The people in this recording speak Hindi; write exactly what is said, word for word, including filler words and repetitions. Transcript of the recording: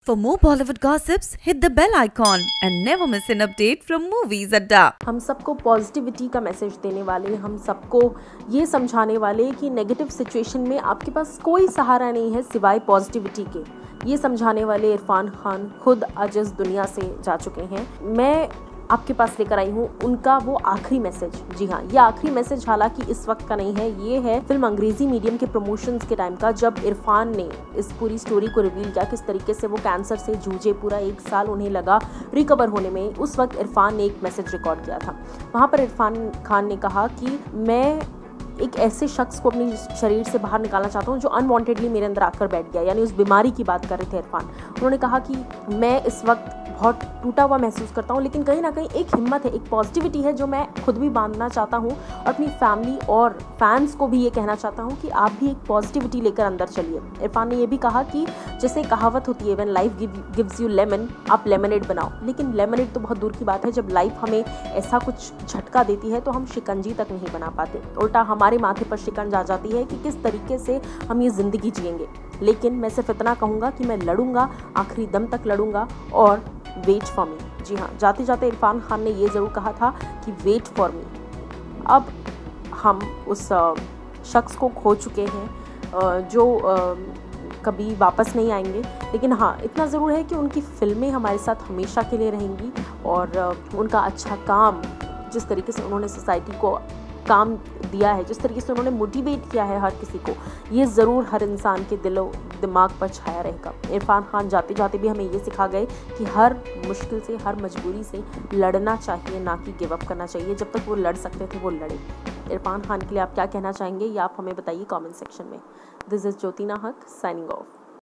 For more Bollywood gossips, hit the bell icon and never miss an update from Movies Adda. हम सबको पॉजिटिविटी का मैसेज देने वाले, हम सबको ये समझाने वाले कि नेगेटिव सिचुएशन में आपके पास कोई सहारा नहीं है सिवाय पॉजिटिविटी के, ये समझाने वाले इरफान खान खुद आज इस दुनिया से जा चुके हैं। मैं आपके पास लेकर आई हूँ उनका वो आखिरी मैसेज। जी हाँ, ये आखिरी मैसेज हालांकि इस वक्त का नहीं है, ये है फिल्म अंग्रेजी मीडियम के प्रमोशंस के टाइम का, जब इरफान ने इस पूरी स्टोरी को रिवील किया, किस तरीके से वो कैंसर से जूझे, पूरा एक साल उन्हें लगा रिकवर होने में। उस वक्त इरफान ने एक मैसेज रिकॉर्ड किया था। वहाँ पर इरफान खान ने कहा कि मैं एक ऐसे शख्स को अपने शरीर से बाहर निकालना चाहता हूँ जो अनवांटेडली मेरे अंदर आकर बैठ गया, यानी उस बीमारी की बात कर रहे थे इरफान। उन्होंने कहा कि मैं इस वक्त बहुत टूटा हुआ महसूस करता हूँ, लेकिन कहीं ना कहीं एक हिम्मत है, एक पॉजिटिविटी है जो मैं खुद भी बांधना चाहता हूँ और अपनी फैमिली और फैंस को भी ये कहना चाहता हूँ कि आप भी एक पॉजिटिविटी लेकर अंदर चलिए। इरफान ने ये भी कहा कि जैसे कहावत होती है, when life gives you lemon, आप लेमनेड बनाओ। लेकिन लेमनेड तो बहुत दूर की बात है, जब लाइफ हमें ऐसा कुछ झटका देती है तो हम शिकंजी तक नहीं बना पाते, उल्टा हमारे माथे पर शिकंज आ जाती है कि किस तरीके से हम ये ज़िंदगी जिएंगे। लेकिन मैं सिर्फ इतना कहूँगा कि मैं लड़ूंगा, आखिरी दम तक लड़ूंगा और वेट फॉर मी। जी हाँ, जाते जाते इरफान खान ने ये ज़रूर कहा था कि वेट फॉर मी। अब हम उस शख्स को खो चुके हैं जो कभी वापस नहीं आएंगे, लेकिन हाँ इतना ज़रूर है कि उनकी फिल्में हमारे साथ हमेशा के लिए रहेंगी और उनका अच्छा काम, जिस तरीके से उन्होंने सोसाइटी को काम दिया है, जिस तरीके से उन्होंने मोटिवेट किया है हर किसी को, ये ज़रूर हर इंसान के दिलो दिमाग पर छाया रहेगा। इरफान खान जाते जाते भी हमें ये सिखा गए कि हर मुश्किल से, हर मजबूरी से लड़ना चाहिए, ना कि गिव अप करना चाहिए। जब तक वो लड़ सकते थे वो लड़े। इरफान खान के लिए आप क्या कहना चाहेंगे, ये आप हमें बताइए कमेंट सेक्शन में। This is Jyotina Haq signing of.